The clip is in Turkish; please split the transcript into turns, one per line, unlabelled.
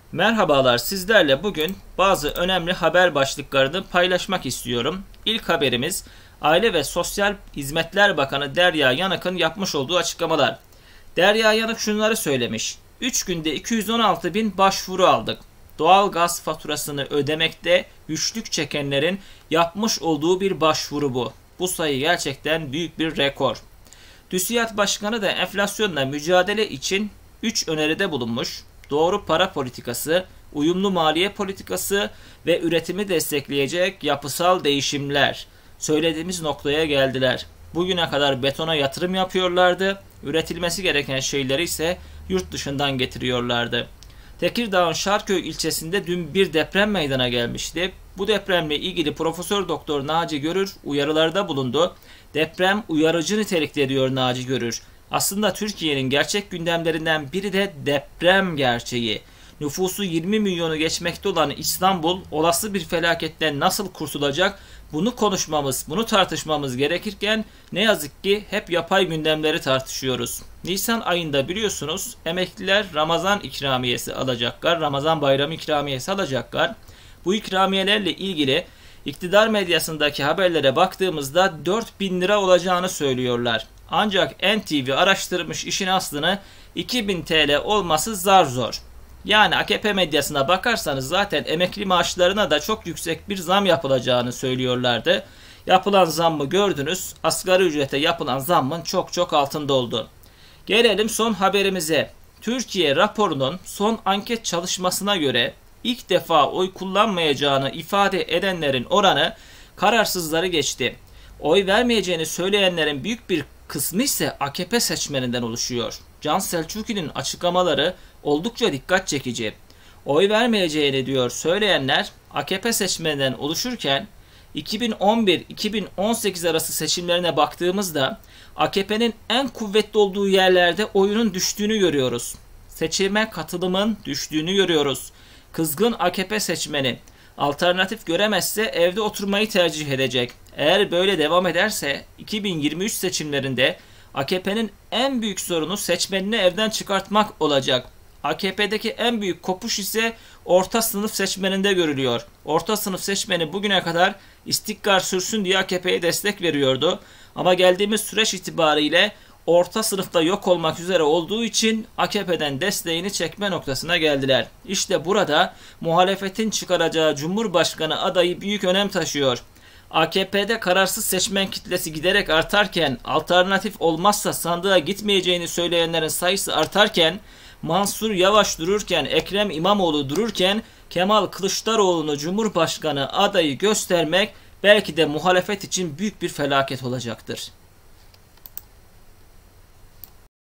Merhabalar, sizlerle bugün bazı önemli haber başlıklarını paylaşmak istiyorum. İlk haberimiz Aile ve Sosyal Hizmetler Bakanı Derya Yanık'ın yapmış olduğu açıklamalar. Derya Yanık şunları söylemiş: 3 günde 216 bin başvuru aldık. Doğal gaz faturasını ödemekte güçlük çekenlerin yapmış olduğu bir başvuru bu. Bu sayı gerçekten büyük bir rekor. TÜSİAD Başkanı da enflasyonla mücadele için 3 öneride bulunmuş: doğru para politikası, uyumlu maliye politikası ve üretimi destekleyecek yapısal değişimler. Söylediğimiz noktaya geldiler. Bugüne kadar betona yatırım yapıyorlardı, üretilmesi gereken şeyleri ise yurt dışından getiriyorlardı. Tekirdağ'ın Şarköy ilçesinde dün bir deprem meydana gelmişti. Bu depremle ilgili Profesör Doktor Naci Görür uyarılarda bulundu. Deprem uyarıcı nitelikte diyor Naci Görür. Aslında Türkiye'nin gerçek gündemlerinden biri de deprem gerçeği. Nüfusu 20 milyonu geçmekte olan İstanbul olası bir felaketten nasıl kurtulacak? Bunu konuşmamız, bunu tartışmamız gerekirken ne yazık ki hep yapay gündemleri tartışıyoruz. Nisan ayında biliyorsunuz emekliler Ramazan ikramiyesi alacaklar, Ramazan bayramı ikramiyesi alacaklar. Bu ikramiyelerle ilgili iktidar medyasındaki haberlere baktığımızda 4.000 lira olacağını söylüyorlar. Ancak NTV araştırmış işin aslını, 2000 TL olması zar zor. Yani AKP medyasına bakarsanız zaten emekli maaşlarına da çok yüksek bir zam yapılacağını söylüyorlardı. Yapılan zammı gördünüz. Asgari ücrete yapılan zammın çok çok altında oldu. Gelelim son haberimize. Türkiye raporunun son anket çalışmasına göre ilk defa oy kullanmayacağını ifade edenlerin oranı kararsızları geçti. Oy vermeyeceğini söyleyenlerin büyük bir kısmı ise AKP seçmeninden oluşuyor. Can Selçuklu'nun açıklamaları oldukça dikkat çekici. Oy vermeyeceğini diyor söyleyenler AKP seçmeninden oluşurken 2011-2018 arası seçimlerine baktığımızda AKP'nin en kuvvetli olduğu yerlerde oyunun düştüğünü görüyoruz. Seçime katılımın düştüğünü görüyoruz. Kızgın AKP seçmeni alternatif göremezse evde oturmayı tercih edecek. Eğer böyle devam ederse 2023 seçimlerinde AKP'nin en büyük sorunu seçmenini evden çıkartmak olacak. AKP'deki en büyük kopuş ise orta sınıf seçmeninde görülüyor. Orta sınıf seçmeni bugüne kadar istikrar sürsün diye AKP'ye destek veriyordu. Ama geldiğimiz süreç itibariyle orta sınıfta yok olmak üzere olduğu için AKP'den desteğini çekme noktasına geldiler. İşte burada muhalefetin çıkaracağı Cumhurbaşkanı adayı büyük önem taşıyor. AKP'de kararsız seçmen kitlesi giderek artarken, alternatif olmazsa sandığa gitmeyeceğini söyleyenlerin sayısı artarken, Mansur Yavaş dururken, Ekrem İmamoğlu dururken Kemal Kılıçdaroğlu'nu Cumhurbaşkanı adayı göstermek belki de muhalefet için büyük bir felaket olacaktır.